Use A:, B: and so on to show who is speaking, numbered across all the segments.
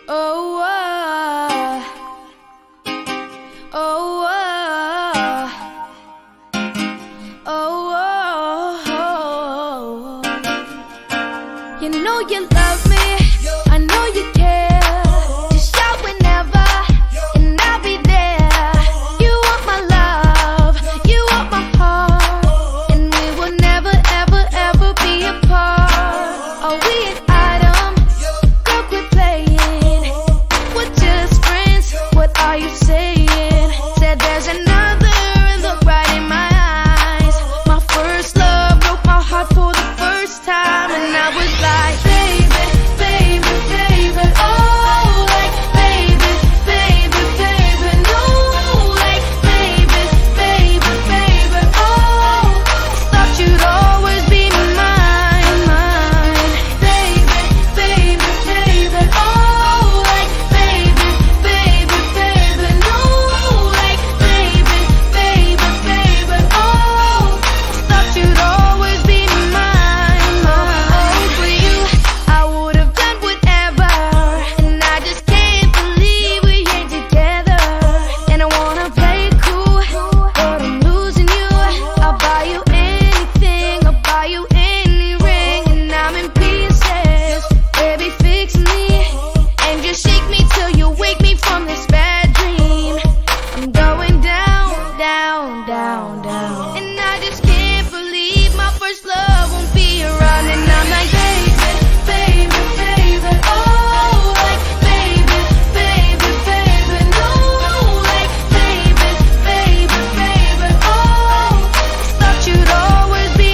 A: Oh, oh, oh, oh, oh. You know you love me, I know you care. Just shout whenever, and I'll be there. You want my love, you want my heart, and we will never, ever, ever be apart. Are we an item? Girl, quit playing. We're just friends, what are you saying? Said there's another, look right in my eyes. My first love broke my heart for the first time, and I was like, baby, baby, baby, oh, like, baby, baby, baby, no, like, baby, baby, baby, oh, thought you'd always be mine, mine, baby, baby, baby, oh, like, baby, baby, baby, no, like, baby, baby, baby, oh, thought you'd always be mine, mine. For you, I would have done whatever, and I just can't believe we ain't together. And I wanna play it cool, but I'm losing you. I'll buy you anything, I'll buy you any ring, and I'm in pieces. Baby, fix me, and just shake me till you wake me from this bad dream. I'm going down, down, down, down, and I just can't believe my first love won't be around. And I'm like, baby, baby, baby, oh, like, baby, baby, baby, no, like, baby, baby, baby, oh, thought you'd always be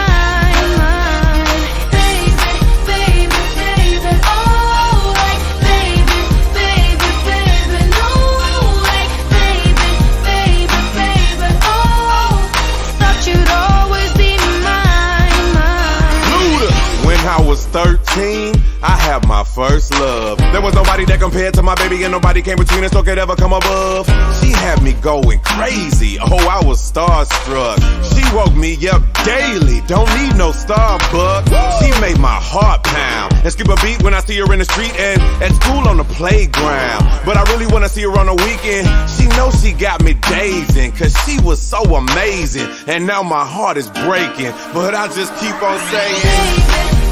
A: mine, mine, baby, baby, baby, oh, like, baby, baby, baby, no, like, baby, baby, baby, oh, thought you'd always be mine, mine.
B: Luda. When I was 13, I had my first love. There was nobody that compared to my baby, and nobody came between us or could ever come above. She had me going crazy, oh, I was starstruck. She woke me up daily, don't need no Starbucks. She made my heart pound and skip a beat when I see her in the street and at school on the playground. But I really wanna see her on the weekend. She knows she got me dazing, cause she was so amazing. And now my heart is breaking, but I just keep on saying,
A: Baby,